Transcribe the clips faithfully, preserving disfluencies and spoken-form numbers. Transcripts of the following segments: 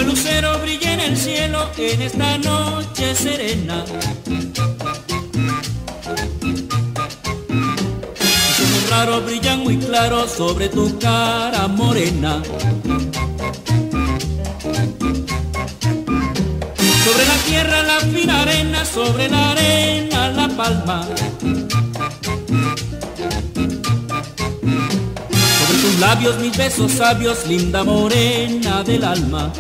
Como el lucero brilla en el cielo en esta noche serena. Tus ojos raros brillan muy claros sobre tu cara morena. Sobre la tierra la fina arena, sobre la arena la palma. Sobre tus labios mis besos sabios, linda morena del alma.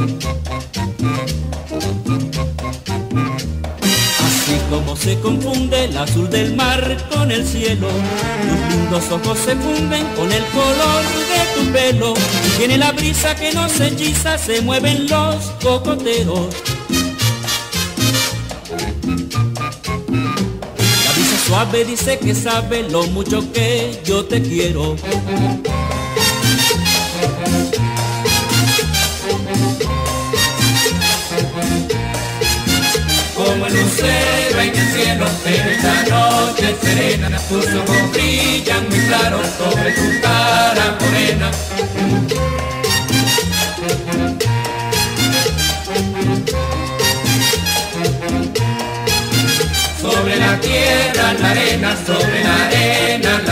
Así como se confunde el azul del mar con el cielo, tus lindos ojos se funden con el color de tu pelo. Tiene la brisa que nos hechiza, se mueven los cocoteros. La brisa suave dice que sabe lo mucho que yo te quiero. Como el lucero en el cielo en esta noche serena, tus ojos brillan muy claros sobre tu cara morena. Sobre la tierra la arena, sobre la arena la